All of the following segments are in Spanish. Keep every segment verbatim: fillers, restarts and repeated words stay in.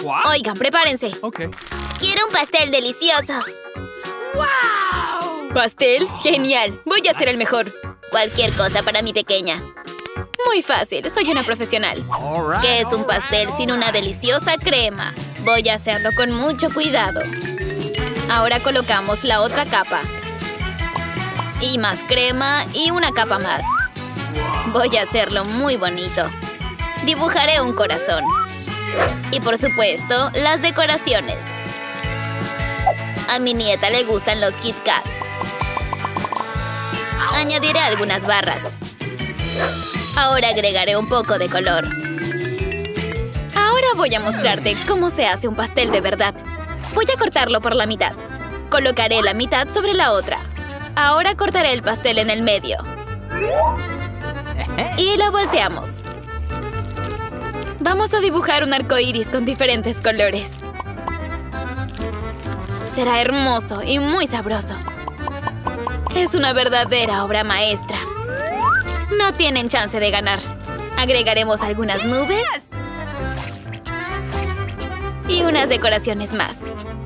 Oigan, prepárense. Okay. Quiero un pastel delicioso. ¡Wow! ¿Pastel? Genial. Voy a ser el mejor. Cualquier cosa para mi pequeña. Muy fácil, soy una profesional. ¿Qué es un pastel sin una deliciosa crema? Voy a hacerlo con mucho cuidado. Ahora colocamos la otra capa. Y más crema y una capa más. Voy a hacerlo muy bonito. Dibujaré un corazón. Y por supuesto, las decoraciones. A mi nieta le gustan los Kit Kat. Añadiré algunas barras. Ahora agregaré un poco de color. Ahora voy a mostrarte cómo se hace un pastel de verdad. Voy a cortarlo por la mitad. Colocaré la mitad sobre la otra. Ahora cortaré el pastel en el medio. Y lo volteamos. Vamos a dibujar un arco iris con diferentes colores. Será hermoso y muy sabroso. Es una verdadera obra maestra. No tienen chance de ganar. Agregaremos algunas nubes. Y unas decoraciones más.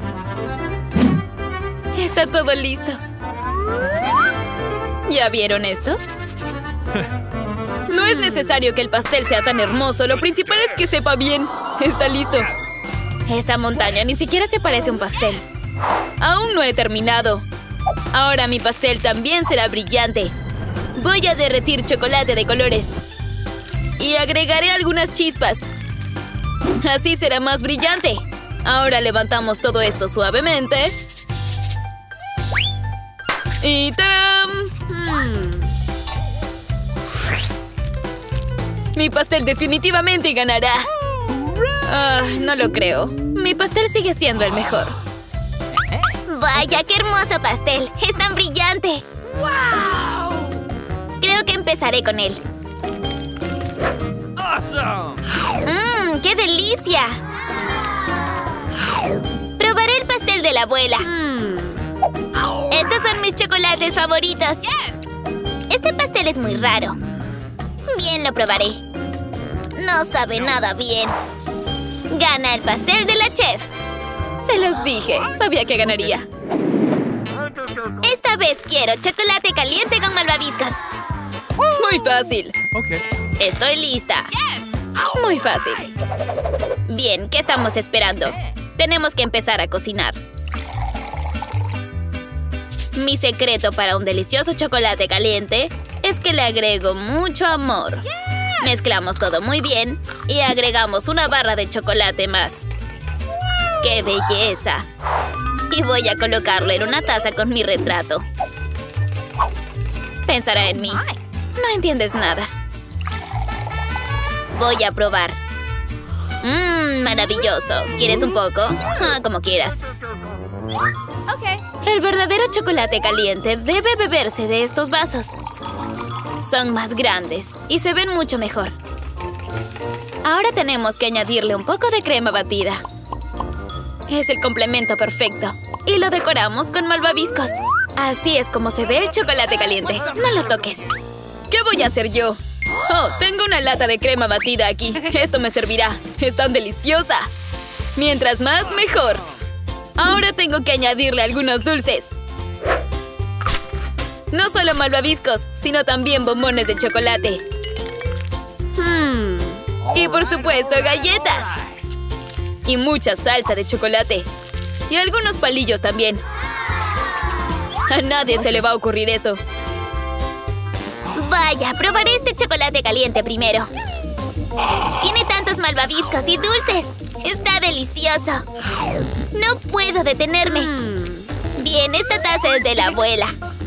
Está todo listo. ¿Ya vieron esto? No es necesario que el pastel sea tan hermoso. Lo principal es que sepa bien. Está listo. Esa montaña ni siquiera se parece a un pastel. Aún no he terminado. Ahora mi pastel también será brillante. Voy a derretir chocolate de colores. Y agregaré algunas chispas. Así será más brillante. Ahora levantamos todo esto suavemente. Y ¡tarán! Hmm. Mi pastel definitivamente ganará. Ah, no lo creo. Mi pastel sigue siendo el mejor. ¡Vaya, qué hermoso pastel! ¡Es tan brillante! ¡Wow! Creo que empezaré con él. Awesome. ¡Mmm, qué delicia! Probaré el pastel de la abuela. Mm. Estos son mis chocolates favoritos. Yes. Este pastel es muy raro. Bien, lo probaré. No sabe nada bien. Gana el pastel de la chef. Se los dije. Sabía que ganaría. Esta vez quiero chocolate caliente con malvaviscos. Muy fácil. Okay. Estoy lista. Muy fácil. Bien, ¿qué estamos esperando? Tenemos que empezar a cocinar. Mi secreto para un delicioso chocolate caliente es que le agrego mucho amor. Mezclamos todo muy bien y agregamos una barra de chocolate más. ¡Qué belleza! Y voy a colocarlo en una taza con mi retrato. Pensará en mí. No entiendes nada. Voy a probar. Mmm, maravilloso. ¿Quieres un poco? Ah, como quieras. El verdadero chocolate caliente debe beberse de estos vasos. Son más grandes y se ven mucho mejor. Ahora tenemos que añadirle un poco de crema batida. Es el complemento perfecto. Y lo decoramos con malvaviscos. Así es como se ve el chocolate caliente. No lo toques. ¿Qué voy a hacer yo? Oh, tengo una lata de crema batida aquí. Esto me servirá. Es tan deliciosa. Mientras más, mejor. Ahora tengo que añadirle algunos dulces. No solo malvaviscos, sino también bombones de chocolate. Hmm. Y por supuesto, galletas. Y mucha salsa de chocolate. Y algunos palillos también. A nadie se le va a ocurrir esto. Vaya, probaré este chocolate caliente primero. Tiene tantos malvaviscos y dulces. Está delicioso. No puedo detenerme. Bien, esta taza es de la abuela.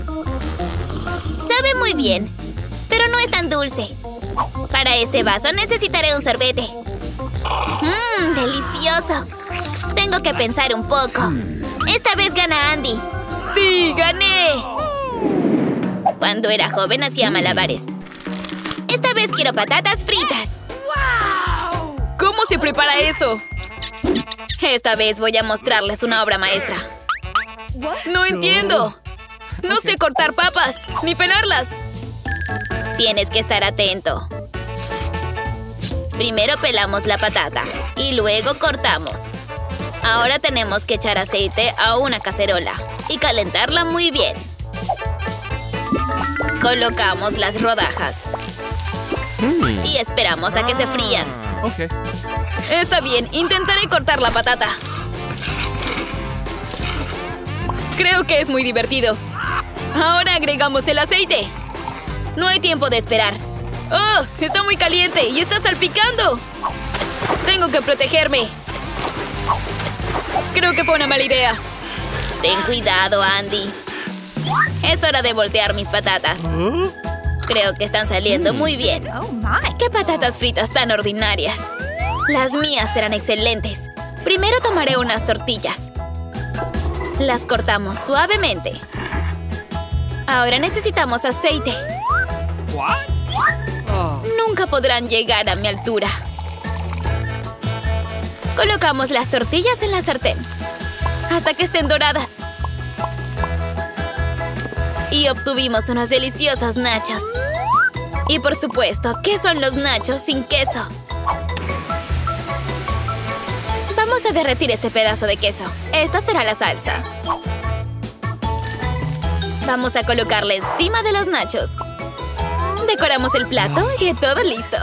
Sabe muy bien, pero no es tan dulce. Para este vaso necesitaré un sorbete. Mmm, delicioso. Tengo que pensar un poco. Esta vez gana Andy. ¡Sí, gané! Cuando era joven hacía malabares. Esta vez quiero patatas fritas. ¡Wow! ¿Cómo se prepara eso? Esta vez voy a mostrarles una obra maestra. ¡No entiendo! No sé cortar papas, ni pelarlas. Tienes que estar atento. Primero pelamos la patata y luego cortamos. Ahora tenemos que echar aceite a una cacerola y calentarla muy bien. Colocamos las rodajas y esperamos a que se frían. Okay. Está bien, intentaré cortar la patata. Creo que es muy divertido. Ahora agregamos el aceite. No hay tiempo de esperar. ¡Oh! Está muy caliente y está salpicando. Tengo que protegerme. Creo que fue una mala idea. Ten cuidado, Andy. Es hora de voltear mis patatas. Creo que están saliendo muy bien. ¡Qué patatas fritas tan ordinarias! Las mías serán excelentes. Primero tomaré unas tortillas. Las cortamos suavemente. Ahora necesitamos aceite. Nunca podrán llegar a mi altura. Colocamos las tortillas en la sartén hasta que estén doradas. Y obtuvimos unos deliciosos nachos. Y por supuesto, ¿qué son los nachos sin queso? Vamos a derretir este pedazo de queso. Esta será la salsa. Vamos a colocarle encima de los nachos. Decoramos el plato y todo listo.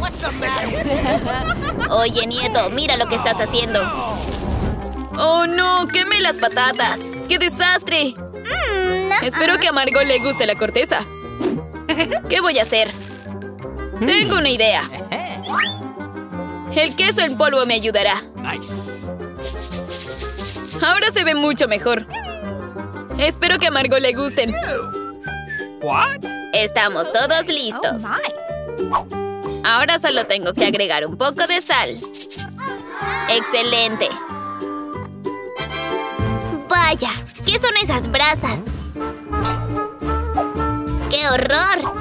Oye, nieto, mira lo que estás haciendo. ¡Oh, no! ¡Quemé las patatas! ¡Qué desastre! Espero que a Margot le guste la corteza. ¿Qué voy a hacer? Tengo una idea. El queso en polvo me ayudará. Ahora se ve mucho mejor. Espero que a Margot le gusten. Estamos todos listos. Ahora solo tengo que agregar un poco de sal. ¡Excelente! ¡Vaya! ¿Qué son esas brasas? ¡Qué horror!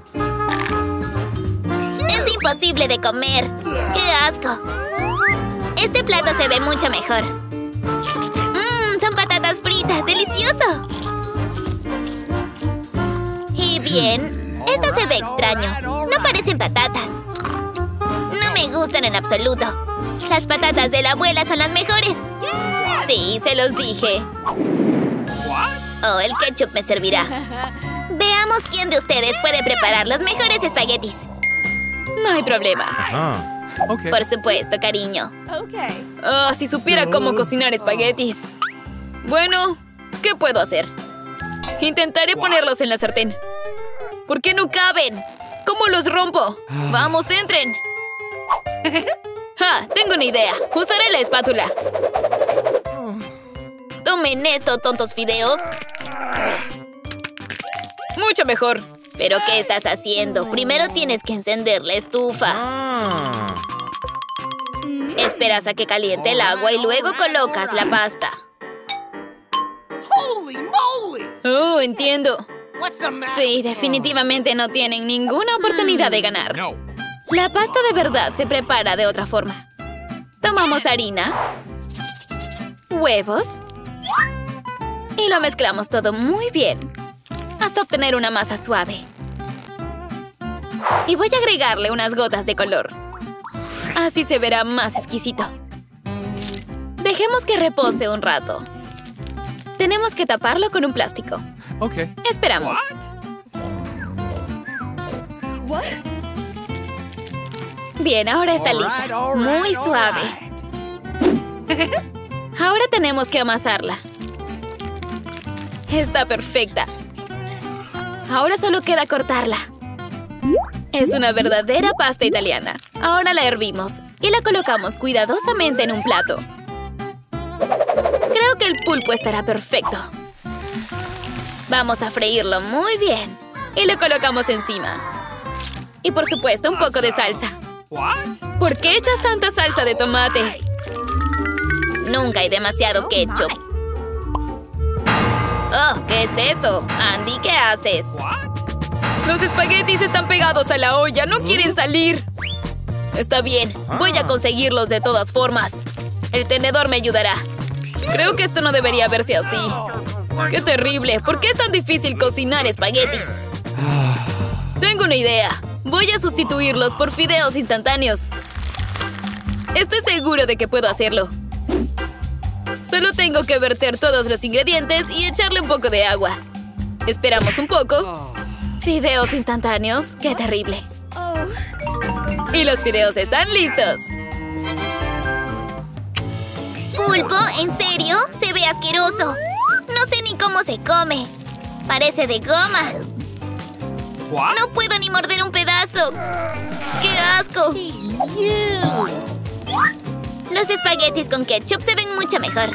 ¡Es imposible de comer! ¡Qué asco! Este plato se ve mucho mejor. ¡Mmm! ¡Son patatas fritas! ¡Delicioso! Y bien, esto se ve extraño. No parecen patatas. No me gustan en absoluto. Las patatas de la abuela son las mejores. Sí, se los dije. Oh, el ketchup me servirá. Veamos quién de ustedes puede preparar los mejores espaguetis. No hay problema. Uh-huh. Okay. Por supuesto, cariño. Oh, si supiera cómo cocinar espaguetis. Bueno, ¿qué puedo hacer? Intentaré ponerlos en la sartén. ¿Por qué no caben? ¿Cómo los rompo? ¡Vamos, entren! ¡Ja! Tengo una idea. Usaré la espátula. Tomen esto, tontos fideos. Mucho mejor. ¿Pero qué estás haciendo? Primero tienes que encender la estufa. Esperas a que caliente el agua y luego colocas la pasta. Oh, entiendo. Sí, definitivamente no tienen ninguna oportunidad de ganar. La pasta de verdad se prepara de otra forma. Tomamos harina, huevos y lo mezclamos todo muy bien hasta obtener una masa suave. Y voy a agregarle unas gotas de color. Así se verá más exquisito. Dejemos que repose un rato. Tenemos que taparlo con un plástico. Okay. Esperamos. Bien, ahora está lista. Muy suave. Ahora tenemos que amasarla. Está perfecta. Ahora solo queda cortarla. Es una verdadera pasta italiana. Ahora la hervimos y la colocamos cuidadosamente en un plato. Creo que el pulpo estará perfecto. Vamos a freírlo muy bien y lo colocamos encima. Y por supuesto un poco de salsa. ¿Por qué echas tanta salsa de tomate? Nunca hay demasiado ketchup. Oh, ¿qué es eso? Andy, ¿qué haces? Los espaguetis están pegados a la olla. No quieren salir. Está bien. Voy a conseguirlos de todas formas. El tenedor me ayudará. Creo que esto no debería verse así. ¡Qué terrible! ¿Por qué es tan difícil cocinar espaguetis? Tengo una idea. Voy a sustituirlos por fideos instantáneos. Estoy seguro de que puedo hacerlo. Solo tengo que verter todos los ingredientes y echarle un poco de agua. Esperamos un poco. Fideos instantáneos. ¡Qué terrible! Y los fideos están listos. ¿Pulpo? ¿En serio? Se ve asqueroso. No sé ni cómo se come. Parece de goma. No puedo ni morder un pedazo. ¡Qué asco! Los espaguetis con ketchup se ven mucho mejor.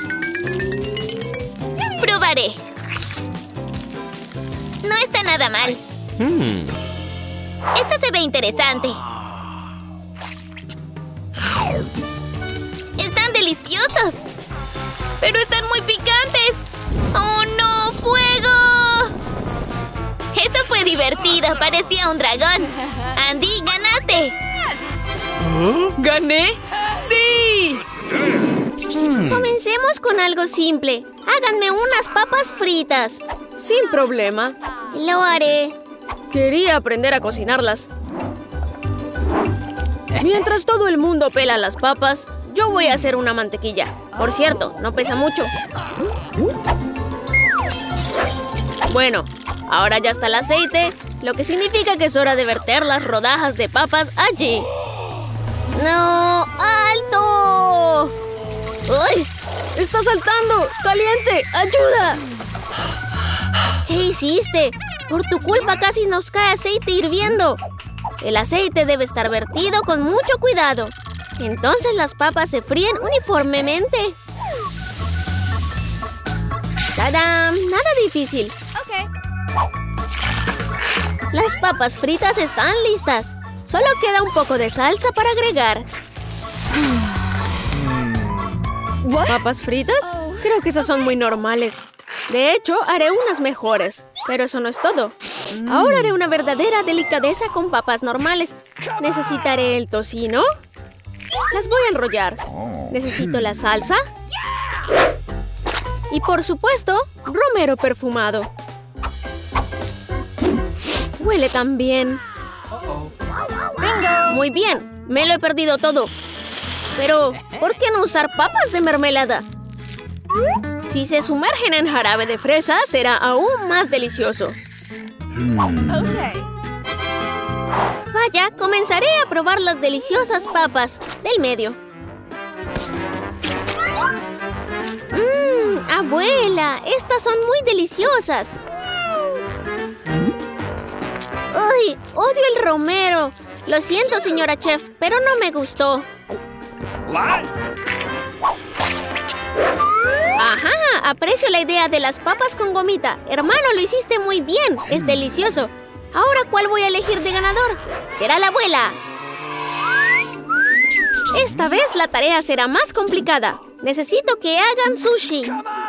Probaré. No está nada mal. Hmm. Esto se ve interesante. ¡Están deliciosos! ¡Pero están muy picantes! ¡Oh, no! ¡Fuego! Eso fue divertido. Parecía un dragón. Andy, ganaste. ¿Gané? ¡Sí! Comencemos con algo simple. Háganme unas papas fritas. Sin problema. Lo haré. Quería aprender a cocinarlas. Mientras todo el mundo pela las papas, yo voy a hacer una mantequilla. Por cierto, no pesa mucho. Bueno, ahora ya está el aceite, lo que significa que es hora de verter las rodajas de papas allí. ¡No! ¡Alto! ¡Ay! ¡Está saltando! ¡Caliente! ¡Ayuda! ¿Qué hiciste? Por tu culpa casi nos cae aceite hirviendo. El aceite debe estar vertido con mucho cuidado. Entonces las papas se fríen uniformemente. ¡Tadam! Nada difícil. Las papas fritas están listas. Solo queda un poco de salsa para agregar. ¿Papas fritas? Creo que esas son muy normales. De hecho, haré unas mejores. Pero eso no es todo. Ahora haré una verdadera delicadeza con papas normales. Necesitaré el tocino. Las voy a enrollar. Necesito la salsa. Y por supuesto, romero perfumado. Huele tan bien. Muy bien, me lo he perdido todo. Pero, ¿por qué no usar papas de mermelada? Si se sumergen en jarabe de fresa, será aún más delicioso. Vaya, comenzaré a probar las deliciosas papas del medio. ¡Mmm! ¡Abuela! Estas son muy deliciosas. ¡Ay! ¡Odio el romero! Lo siento, señora chef, pero no me gustó. ¡Ajá! Aprecio la idea de las papas con gomita. Hermano, lo hiciste muy bien. Es delicioso. Ahora, ¿cuál voy a elegir de ganador? Será la abuela. Esta vez la tarea será más complicada. Necesito que hagan sushi.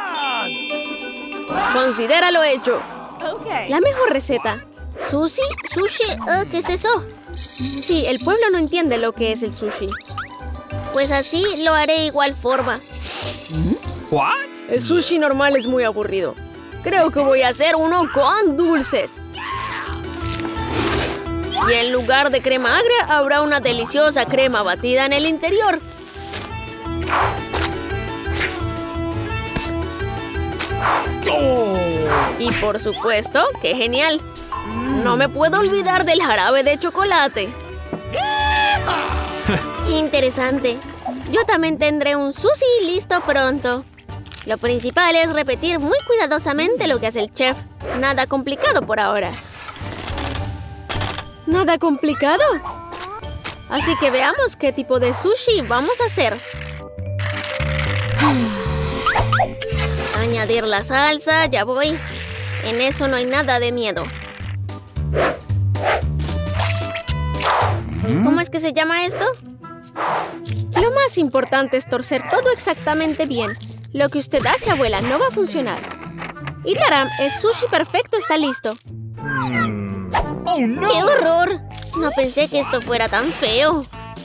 Considéralo hecho. La mejor receta. ¿Sushi? ¿Sushi? Uh, ¿Qué es eso? Sí, el pueblo no entiende lo que es el sushi. Pues así lo haré igual forma. What? El sushi normal es muy aburrido. Creo que voy a hacer uno con dulces. Y en lugar de crema agria, habrá una deliciosa crema batida en el interior. Oh. Y por supuesto, ¡qué genial! No me puedo olvidar del jarabe de chocolate. Interesante. Yo también tendré un sushi listo pronto. Lo principal es repetir muy cuidadosamente lo que hace el chef. Nada complicado por ahora. ¿Nada complicado? Así que veamos qué tipo de sushi vamos a hacer. Añadir la salsa, ya voy. En eso no hay nada de miedo. ¿Cómo es que se llama esto? Lo más importante es torcer todo exactamente bien. Lo que usted hace, abuela, no va a funcionar. Y ¡taram! El sushi perfecto está listo. Oh, no. ¡Qué horror! No pensé que esto fuera tan feo.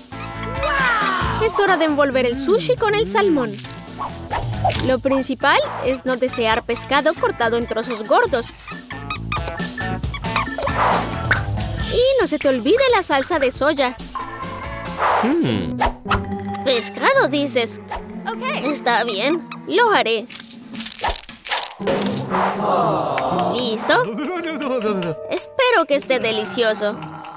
Es hora de envolver el sushi con el salmón. Lo principal es no desear pescado cortado en trozos gordos. Y no se te olvide la salsa de soya. Hmm. Pescado, dices. Está bien, lo haré. ¿Listo? Espero que esté delicioso.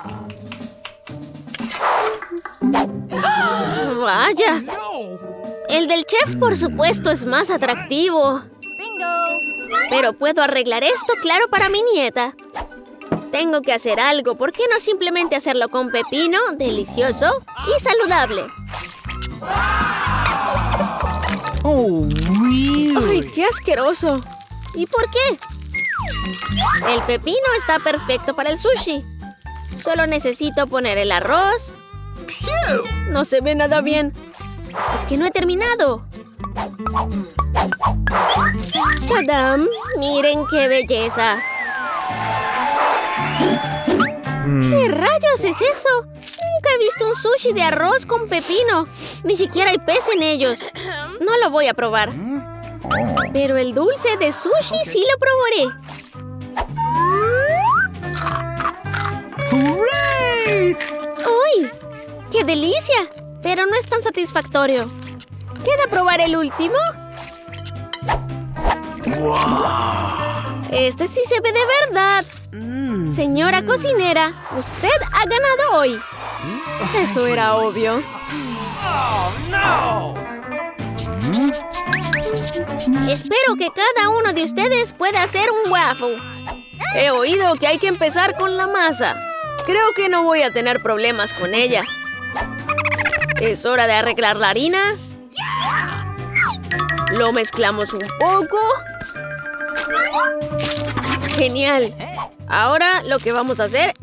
Vaya. El del chef, por supuesto, es más atractivo. Pero puedo arreglar esto, claro, para mi nieta. Tengo que hacer algo. ¿Por qué no simplemente hacerlo con pepino, delicioso y saludable? Oh, really? ¡Ay, qué asqueroso! ¿Y por qué? El pepino está perfecto para el sushi. Solo necesito poner el arroz. No se ve nada bien. Es que no he terminado. ¡Tadam! ¡Miren qué belleza! ¿Qué rayos es eso? Nunca he visto un sushi de arroz con pepino. Ni siquiera hay pez en ellos. No lo voy a probar. Pero el dulce de sushi sí lo probaré. ¡Uy! ¡Qué delicia! Pero no es tan satisfactorio. ¿Queda probar el último? Este sí se ve de verdad. Señora cocinera, usted ha ganado hoy. Eso era obvio. Espero que cada uno de ustedes pueda hacer un waffle. He oído que hay que empezar con la masa. Creo que no voy a tener problemas con ella. Es hora de arreglar la harina. Lo mezclamos un poco. ¡Genial! Ahora lo que vamos a hacer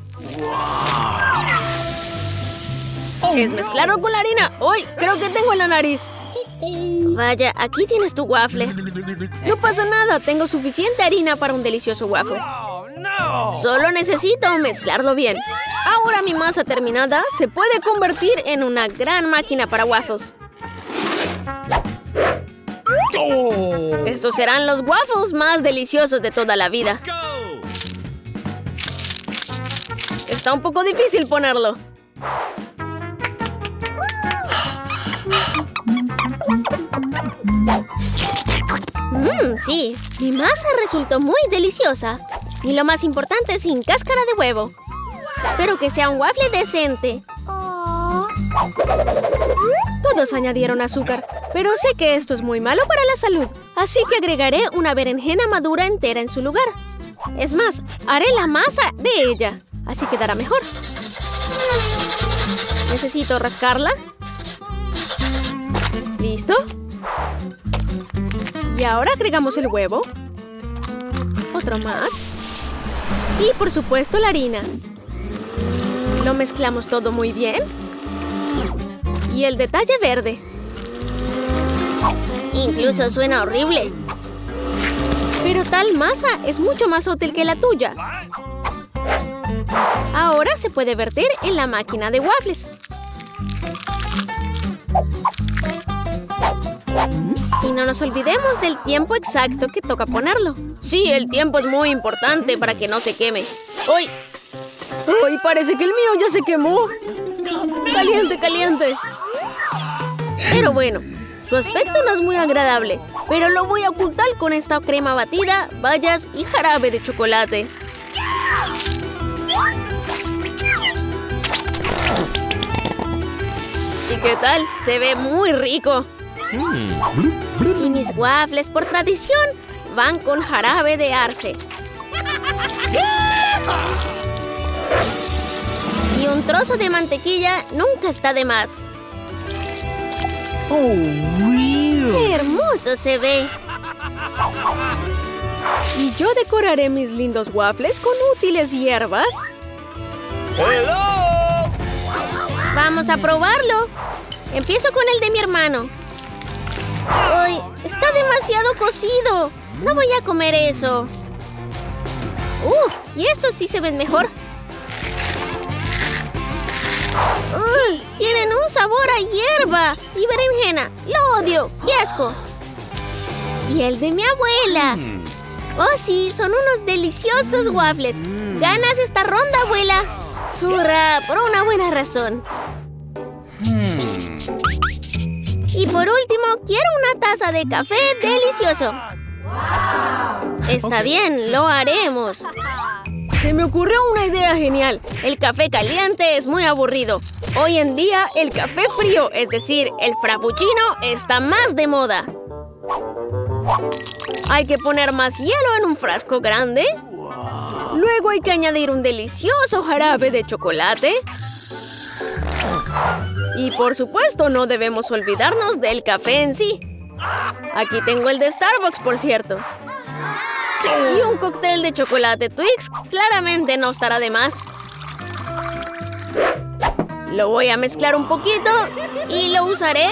es mezclarlo con la harina. ¡Uy! Creo que tengo en la nariz. Vaya, aquí tienes tu waffle. No pasa nada, tengo suficiente harina para un delicioso waffle. Solo necesito mezclarlo bien. Ahora mi masa terminada se puede convertir en una gran máquina para waffles. Estos serán los waffles más deliciosos de toda la vida. Está un poco difícil ponerlo. Mmm, sí. Mi masa resultó muy deliciosa. Y lo más importante, sin cáscara de huevo. Espero que sea un waffle decente. Todos añadieron azúcar, pero sé que esto es muy malo para la salud. Así que agregaré una berenjena madura entera en su lugar. Es más, haré la masa de ella. Así quedará mejor. Necesito rascarla. ¿Listo? Y ahora agregamos el huevo. Otro más. Y por supuesto la harina. Lo mezclamos todo muy bien. Y el detalle verde. Incluso suena horrible. Pero tal masa es mucho más útil que la tuya. Ahora se puede verter en la máquina de waffles. Y no nos olvidemos del tiempo exacto que toca ponerlo. Sí, el tiempo es muy importante para que no se queme. ¡Uy! ¡Uy! Parece que el mío ya se quemó. ¡Caliente, caliente! Pero bueno, su aspecto no es muy agradable. Pero lo voy a ocultar con esta crema batida, bayas y jarabe de chocolate. ¿Y qué tal? Se ve muy rico. Y mis waffles, por tradición, van con jarabe de arce. Y un trozo de mantequilla nunca está de más. Oh, really? ¡Qué hermoso se ve! Y yo decoraré mis lindos waffles con útiles hierbas. Hello. ¡Vamos a probarlo! Empiezo con el de mi hermano. ¡Ay! ¡Está demasiado cocido! No voy a comer eso. ¡Uf! Y estos sí se ven mejor. ¡Uy! Tienen un sabor a hierba y berenjena. ¡Lo odio! ¡Qué asco! Y el de mi abuela. ¡Oh, sí! Son unos deliciosos waffles. ¡Ganas esta ronda, abuela! ¡Hurra! Por una buena razón. Y por último, quiero una taza de café delicioso. Está Ok. bien, lo haremos. Se me ocurrió una idea genial. El café caliente es muy aburrido. Hoy en día, el café frío, es decir, el frappuccino, está más de moda. Hay que poner más hielo en un frasco grande. Luego hay que añadir un delicioso jarabe de chocolate. Y por supuesto, no debemos olvidarnos del café en sí. Aquí tengo el de Starbucks, por cierto. Y un cóctel de chocolate Twix claramente no estará de más. Lo voy a mezclar un poquito y lo usaré.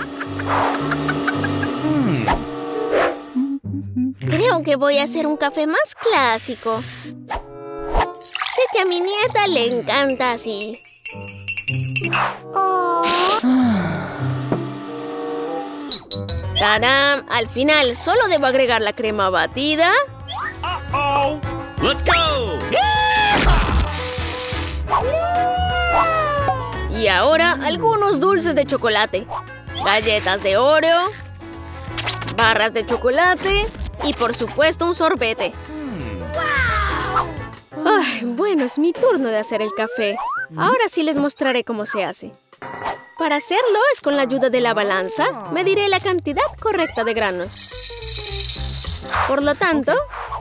Creo que voy a hacer un café más clásico. Sé que a mi nieta le encanta así. ¡Tarán! Al final, solo debo agregar la crema batida. Uh-oh. Let's go! Y ahora, algunos dulces de chocolate. Galletas de Oreo. Barras de chocolate. Y por supuesto, un sorbete. Ay, bueno, es mi turno de hacer el café. Ahora sí les mostraré cómo se hace. Para hacerlo es con la ayuda de la balanza. Mediré la cantidad correcta de granos. Por lo tanto,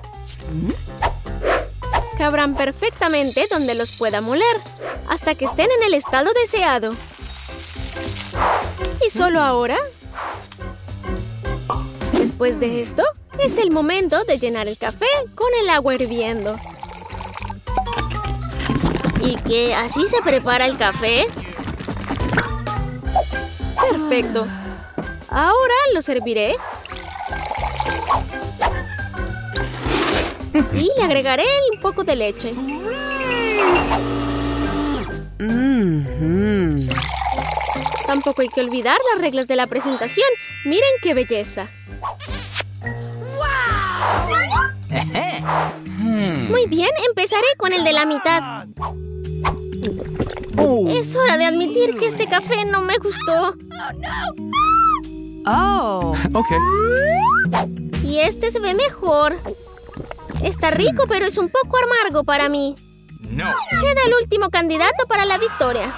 cabrán perfectamente donde los pueda moler, hasta que estén en el estado deseado. Y solo ahora, después de esto, es el momento de llenar el café con el agua hirviendo. ¿Y que así se prepara el café? Perfecto. Ahora lo serviré. Y le agregaré un poco de leche. Mm-hmm. Tampoco hay que olvidar las reglas de la presentación. Miren qué belleza. Muy bien, empezaré con el de la mitad. Es hora de admitir que este café no me gustó. Oh. Okay. Y este se ve mejor. Está rico, pero es un poco amargo para mí. No. Queda el último candidato para la victoria.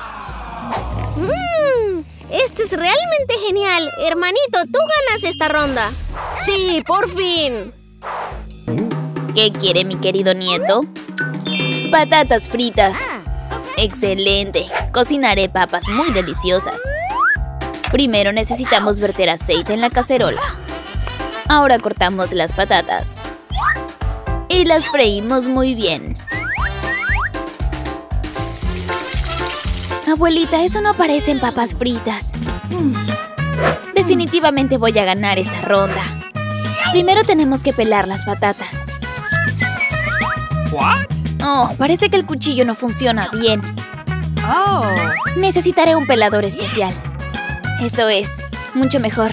¡Mmm! Este es realmente genial. Hermanito, tú ganas esta ronda. ¡Sí, por fin! ¿Qué quiere mi querido nieto? Patatas fritas. ¡Excelente! Cocinaré papas muy deliciosas. Primero necesitamos verter aceite en la cacerola. Ahora cortamos las patatas. Y las freímos muy bien. Abuelita, eso no parecen papas fritas. Mm. Definitivamente voy a ganar esta ronda. Primero tenemos que pelar las patatas. What? Oh, parece que el cuchillo no funciona bien. Oh. Necesitaré un pelador especial. Eso es, mucho mejor.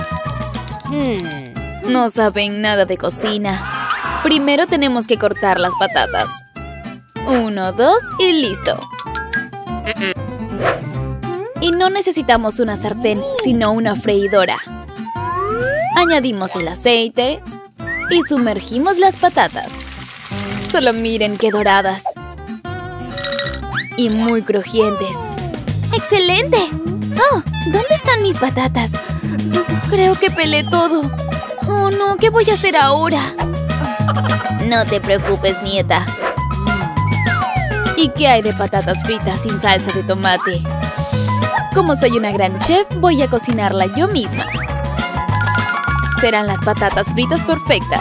Hmm, no saben nada de cocina. Primero tenemos que cortar las patatas. Uno, dos y listo. Y no necesitamos una sartén, sino una freidora. Añadimos el aceite y sumergimos las patatas. Solo miren qué doradas. Y muy crujientes. ¡Excelente! ¡Oh! ¿Dónde están mis patatas? Creo que pelé todo. Oh, no, ¿qué voy a hacer ahora? No te preocupes, nieta. ¿Y qué hay de patatas fritas sin salsa de tomate? Como soy una gran chef, voy a cocinarla yo misma. Serán las patatas fritas perfectas.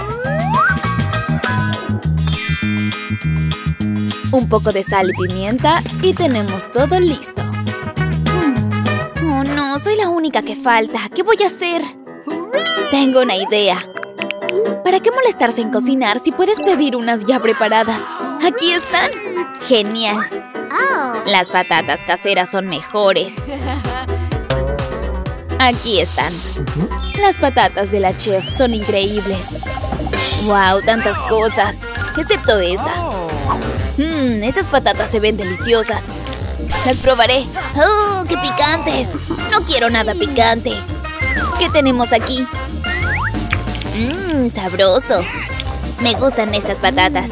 Un poco de sal y pimienta y tenemos todo listo. Oh, no, soy la única que falta. ¿Qué voy a hacer? Tengo una idea. ¿Para qué molestarse en cocinar si puedes pedir unas ya preparadas? ¡Aquí están! ¡Genial! Las patatas caseras son mejores. Aquí están. Las patatas de la chef son increíbles. ¡Wow! Tantas cosas. Excepto esta. Mmm, esas patatas se ven deliciosas. Las probaré. ¡Oh, qué picantes! No quiero nada picante. ¿Qué tenemos aquí? Mmm, sabroso. Me gustan estas patatas.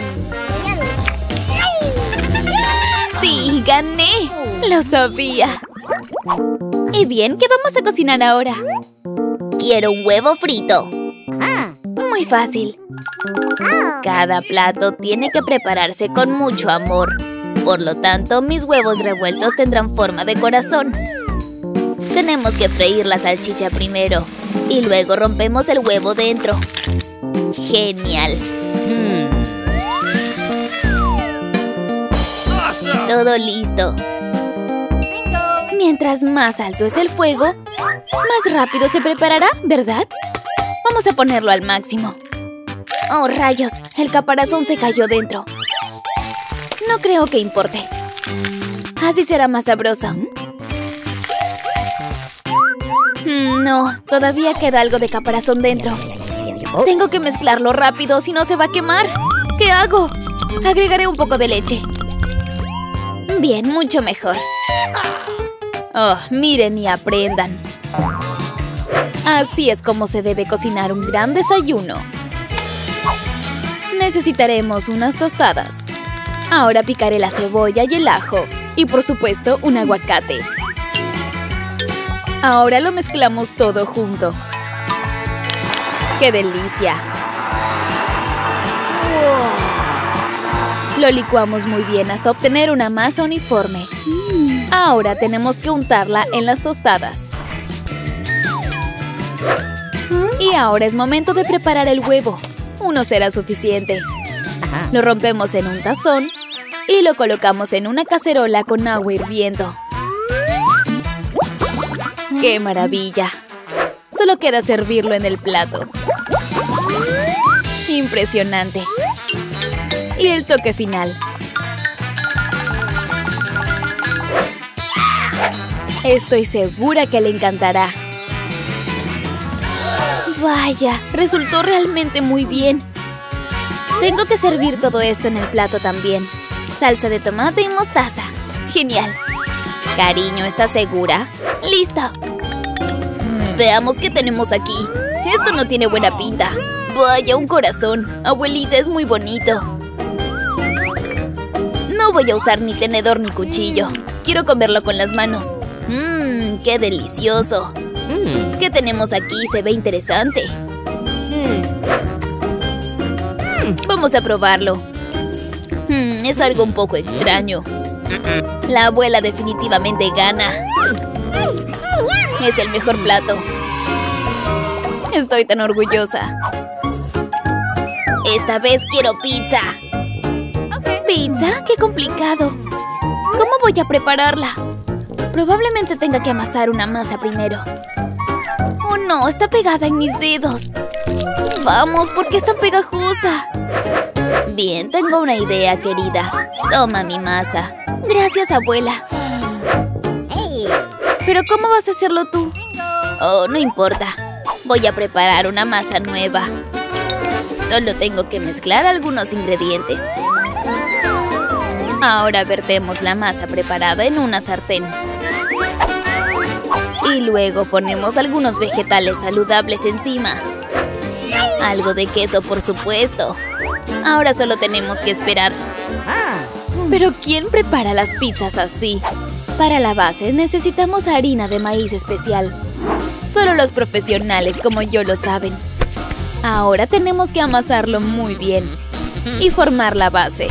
¡Sí, gané! ¡Lo sabía! Y bien, ¿qué vamos a cocinar ahora? Quiero un huevo frito. Muy fácil. Cada plato tiene que prepararse con mucho amor. Por lo tanto, mis huevos revueltos tendrán forma de corazón. Tenemos que freír la salchicha primero. Y luego rompemos el huevo dentro. ¡Genial! Todo listo. Mientras más alto es el fuego, más rápido se preparará, ¿verdad? Vamos a ponerlo al máximo. ¡Oh, rayos! El caparazón se cayó dentro. No creo que importe. Así será más sabroso. Mm, no, todavía queda algo de caparazón dentro. Tengo que mezclarlo rápido, si no se va a quemar. ¿Qué hago? Agregaré un poco de leche. Bien, mucho mejor. Oh, miren y aprendan. Así es como se debe cocinar un gran desayuno. Necesitaremos unas tostadas. Ahora picaré la cebolla y el ajo. Y por supuesto, un aguacate. Ahora lo mezclamos todo junto. ¡Qué delicia! Lo licuamos muy bien hasta obtener una masa uniforme. Ahora tenemos que untarla en las tostadas. Y ahora es momento de preparar el huevo. Uno será suficiente. Lo rompemos en un tazón y lo colocamos en una cacerola con agua hirviendo. ¡Qué maravilla! Solo queda servirlo en el plato. ¡Impresionante! Y el toque final. Estoy segura que le encantará. Vaya, resultó realmente muy bien. Tengo que servir todo esto en el plato también. Salsa de tomate y mostaza. ¡Genial! Cariño, ¿estás segura? ¡Listo! Veamos qué tenemos aquí. Esto no tiene buena pinta. Vaya, un corazón. Abuelita, es muy bonito. No voy a usar ni tenedor ni cuchillo. Quiero comerlo con las manos. Mmm, qué delicioso. Mm. ¿Qué tenemos aquí? Se ve interesante. Mm. Vamos a probarlo. Mm, es algo un poco extraño. La abuela definitivamente gana. Es el mejor plato. Estoy tan orgullosa. Esta vez quiero pizza. ¿Pizza? ¡Qué complicado! ¿Cómo voy a prepararla? Probablemente tenga que amasar una masa primero. ¡Oh, no! Está pegada en mis dedos. ¡Vamos! ¿Por qué es tan pegajosa? Bien, tengo una idea, querida. Toma mi masa. Gracias, abuela. ¿Pero cómo vas a hacerlo tú? Oh, no importa. Voy a preparar una masa nueva. Solo tengo que mezclar algunos ingredientes. Ahora vertemos la masa preparada en una sartén. Y luego ponemos algunos vegetales saludables encima. Algo de queso, por supuesto. Ahora solo tenemos que esperar. ¿Pero quién prepara las pizzas así? Para la base necesitamos harina de maíz especial. Solo los profesionales como yo lo saben. Ahora tenemos que amasarlo muy bien y formar la base.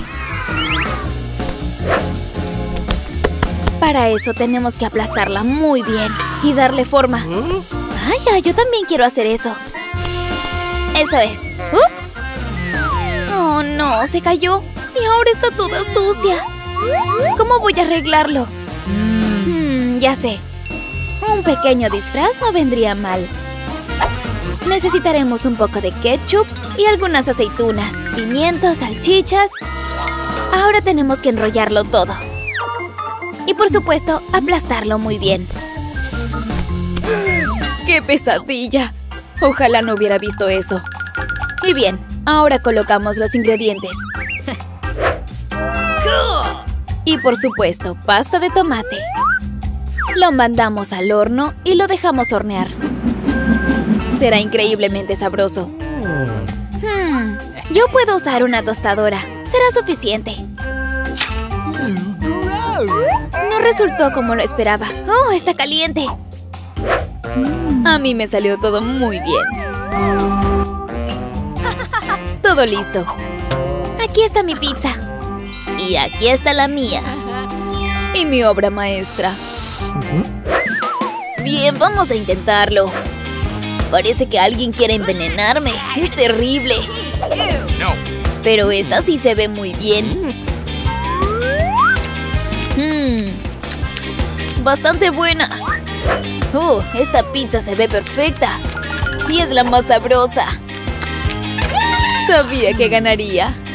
Para eso tenemos que aplastarla muy bien y darle forma. ¡Vaya! Yo también quiero hacer eso. Eso es. ¿Uh? ¡Oh, no! Se cayó y ahora está toda sucia. ¿Cómo voy a arreglarlo? Hmm, ya sé. Un pequeño disfraz no vendría mal. Necesitaremos un poco de ketchup y algunas aceitunas, pimientos, salchichas. Ahora tenemos que enrollarlo todo. Y por supuesto, aplastarlo muy bien. ¡Qué pesadilla! Ojalá no hubiera visto eso. Y bien, ahora colocamos los ingredientes. Y por supuesto, pasta de tomate. Lo mandamos al horno y lo dejamos hornear. Será increíblemente sabroso. Hmm, yo puedo usar una tostadora. Será suficiente. No resultó como lo esperaba. ¡Oh, está caliente! A mí me salió todo muy bien. Todo listo. Aquí está mi pizza. Y aquí está la mía. Y mi obra maestra. Bien, vamos a intentarlo. Parece que alguien quiere envenenarme. Es terrible. No. Pero esta sí se ve muy bien. Hmm. Bastante buena. Uh, esta pizza se ve perfecta. Y es la más sabrosa. Sabía que ganaría.